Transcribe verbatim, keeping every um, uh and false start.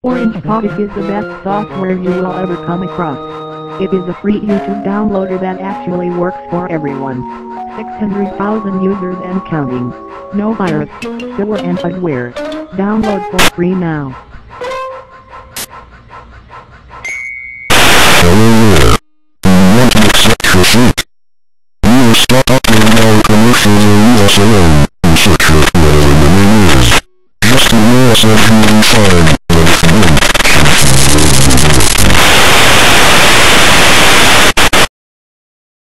Orange Comic is the best software you will ever come across. It is a free YouTube downloader that actually works for everyone. six hundred thousand users and counting. No virus, filler and adware. Download for free now. Hello there. Do you want to accept your fate? We will stop uploading our commercials and leave us alone, in search of whatever the name is. Just ignore us as you will find.